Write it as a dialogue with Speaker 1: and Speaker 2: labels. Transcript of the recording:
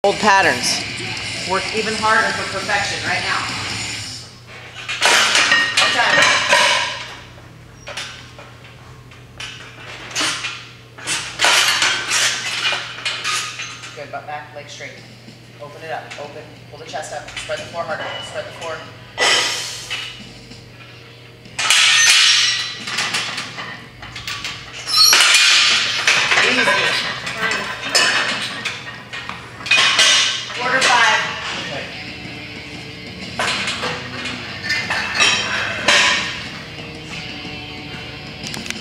Speaker 1: Old patterns. Work even harder for perfection right now. One time. Good, butt back, leg straight. Open it up, open, pull the chest up, spread the floor harder, spread the floor.